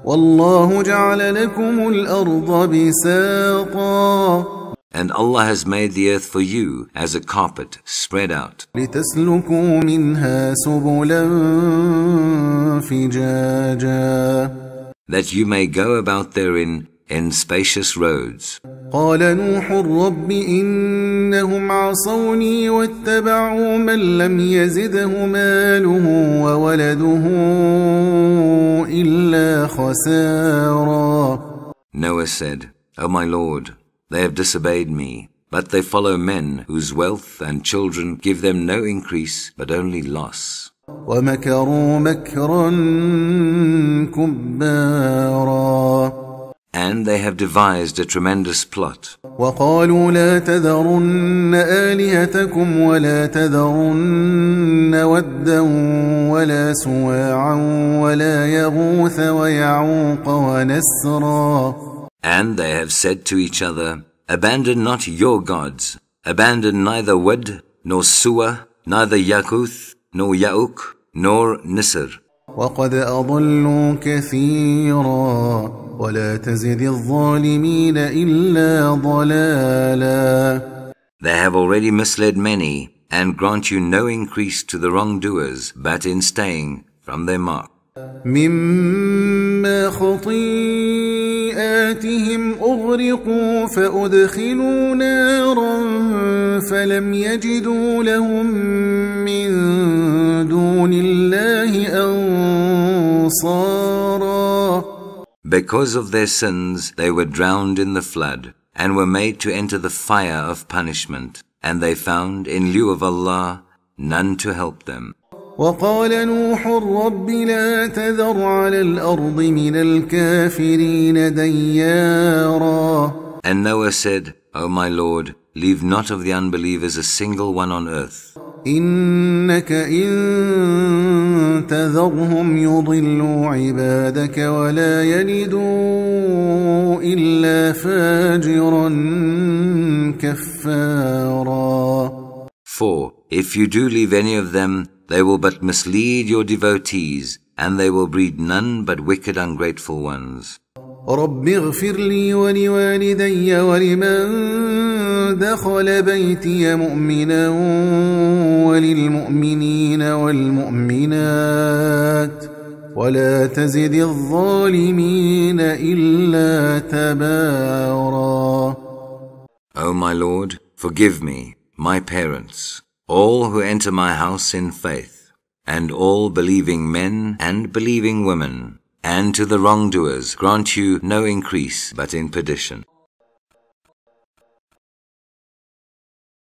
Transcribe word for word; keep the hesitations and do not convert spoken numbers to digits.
والله جعل لكم الأرض بساطا And Allah has made the earth for you as a carpet spread out, لتسلكوا منها سبلا فجاجا that you may go about therein in spacious roads. قال نوح رب إنهم عصوني واتبعوا من لم يزده ماله وولده إلا خسارا. Noah said, O my Lord, they have disobeyed me, but they follow men whose wealth and children give them no increase but only loss. ومكروا مكرا كبارا. And they have devised a tremendous plot. وقالوا لا تذرن آلهتكم ولا تذرن ودا ولا سواعا ولا يغوث ويعوق ونسرا. And they have said to each other, Abandon not your gods, abandon neither Wad, nor Suwa, neither Yakuth, nor Ya'uk, nor Nisr. وقد أضلوا كثيرا ولا تزد الظالمين إلا ضلالا. They have already misled many, and grant you no increase to the wrongdoers, but in staying from their mark. مما خطيئاتهم أغرقوا فأدخلوا نارا فلم يجدوا لهم من دون الله أنصارا. Because of their sins they were drowned in the flood, and were made to enter the fire of punishment, and they found in lieu of Allah none to help them. وقال نوح رب لا تذر على الأرض من الكافرين ديارا. And Noah said, O my Lord, leave not of the unbelievers a single one on earth. إنك إن تذرهم يضلوا عبادك ولا يلدوا إلا فاجرا كفارا. For if you do leave any of them, they will but mislead your devotees, and they will breed none but wicked ungrateful ones. رب اغفر لي ولوالدي ولمن دخل بيتي مؤمنا وللمؤمنين والمؤمنات ولا تزد الظالمين إلا تبارا. O my Lord, forgive me, my parents, all who enter my house in faith, and all believing men and believing women, and to the wrongdoers grant you no increase but in perdition.